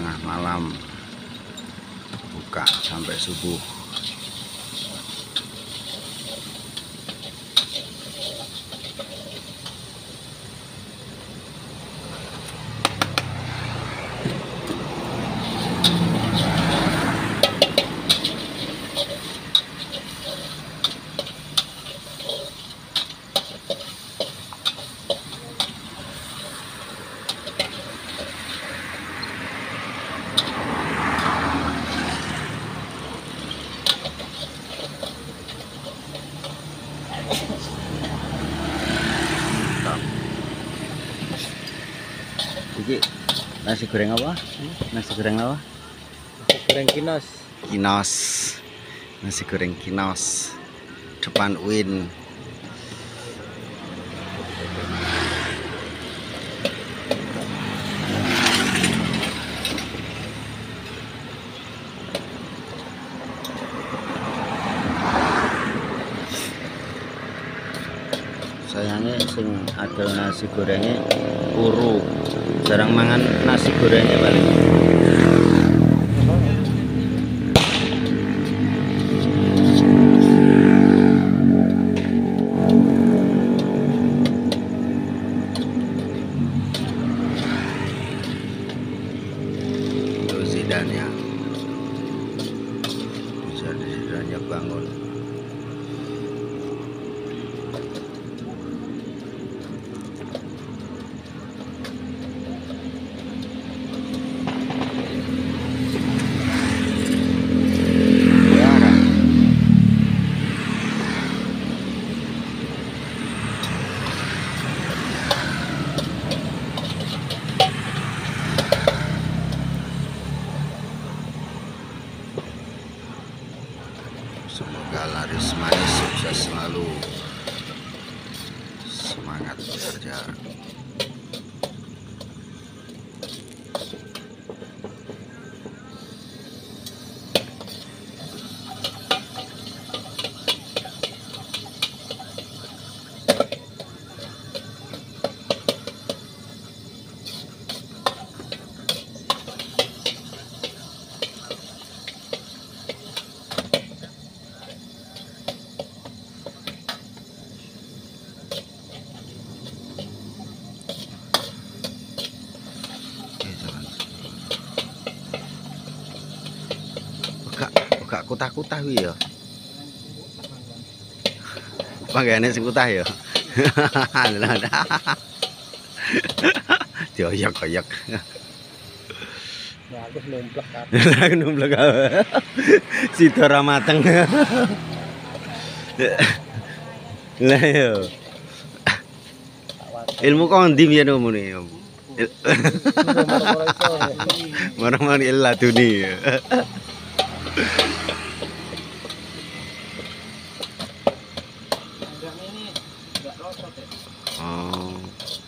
tengah malam, buka sampai subuh. Iki nasi goreng apa? Nasi goreng apa? Nasi goreng kinos. Kinos. Nasi goreng kinos. Depan UIN. Sayangnya sing adol nasi gorengnya uru, jarang mangan nasi gorengnya paling. Itu Zidannya, Zidannya bangun. Semoga laris manis, sukses selalu, semangat bekerja. Gak kutah-kutah wi ya. Panggane sing kutah ya. Dioyok-oyok. Nah, aku numplek kan. Numplek. Sida ora mateng. Lah yo. Ilmu kok ndi yen omone? Marang-marang iladuni. Oh.